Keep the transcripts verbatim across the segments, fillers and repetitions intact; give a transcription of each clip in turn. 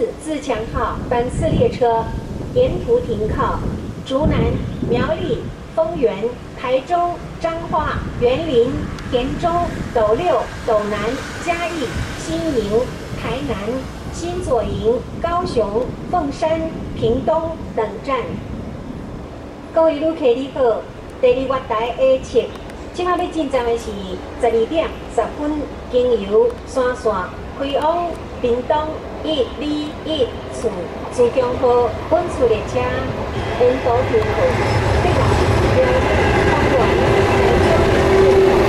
次自强号班次列车沿途停靠竹南、苗栗、丰原、台中、彰化、园林、田中、斗六、斗南、嘉义、新营、台南、新左营、高雄、凤山、屏东等站。各位旅客你好，第二月台 A 七，即马要进站的是十二点十分，经由山线开往屏东一二一次自强号本次列车，沿途停靠北南、苗栗、丰原、台中。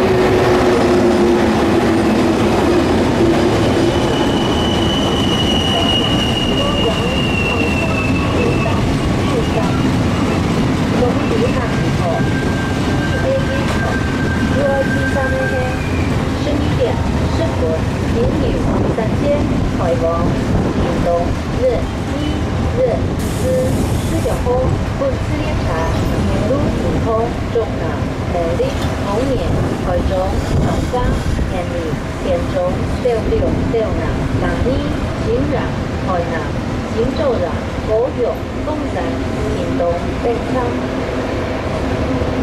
行州人、高雄、凤山、屏东、北昌。